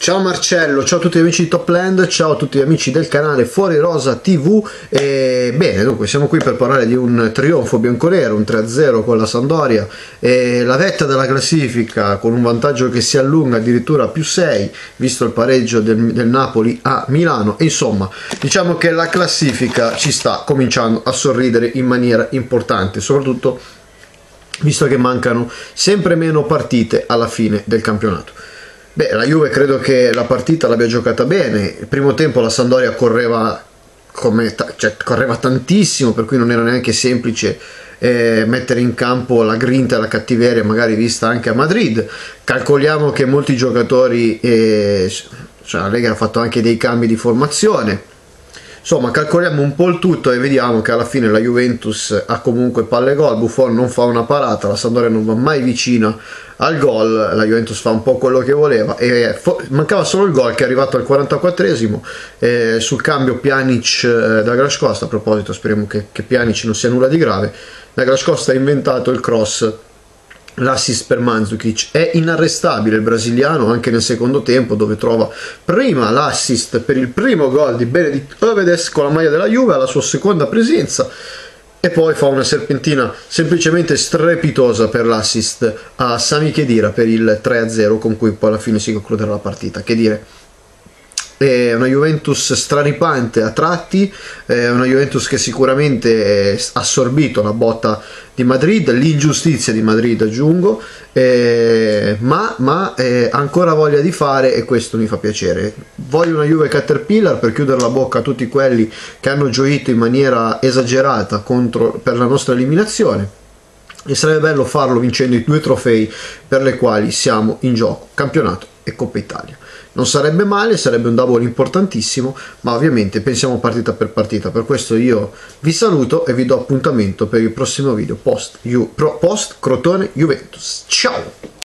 Ciao Marcello, ciao a tutti gli amici di Topland, ciao a tutti gli amici del canale Fuori Rosa TV. Bene, dunque siamo qui per parlare di un trionfo bianconero, un 3-0 con la Sampdoria, la vetta della classifica con un vantaggio che si allunga addirittura a +6, visto il pareggio del Napoli a Milano. E insomma, diciamo che la classifica ci sta cominciando a sorridere in maniera importante, soprattutto visto che mancano sempre meno partite alla fine del campionato. Beh, la Juve credo che la partita l'abbia giocata bene. Il primo tempo la Sampdoria correva correva tantissimo, per cui non era neanche semplice mettere in campo la grinta e la cattiveria magari vista anche a Madrid. Calcoliamo che molti giocatori, la Lega ha fatto anche dei cambi di formazione. Insomma, calcoliamo un po' il tutto e vediamo che alla fine la Juventus ha comunque palle gol. Buffon non fa una parata, la Sampdoria non va mai vicina al gol, la Juventus fa un po' quello che voleva e mancava solo il gol che è arrivato al 44esimo sul cambio Pjanic da Grascosta. A proposito, speriamo che Pjanic non sia nulla di grave. Da Grascosta ha inventato il cross, l'assist per Mandzukic. È inarrestabile il brasiliano anche nel secondo tempo, dove trova prima l'assist per il primo gol di Benedikt Höwedes con la maglia della Juve alla sua seconda presenza, e poi fa una serpentina semplicemente strepitosa per l'assist a Sami Khedira per il 3-0 con cui poi alla fine si concluderà la partita. Che dire, è una Juventus straripante a tratti, è una Juventus che sicuramente ha assorbito la botta di Madrid, l'ingiustizia di Madrid aggiungo, ma ha ancora voglia di fare, e questo mi fa piacere. Voglio una Juve Caterpillar per chiudere la bocca a tutti quelli che hanno gioito in maniera esagerata per la nostra eliminazione, e sarebbe bello farlo vincendo i due trofei per le quali siamo in gioco, campionato e Coppa Italia. Non sarebbe male, sarebbe un double importantissimo, ma ovviamente pensiamo partita per partita. Per questo io vi saluto e vi do appuntamento per il prossimo video post Crotone Juventus. Ciao!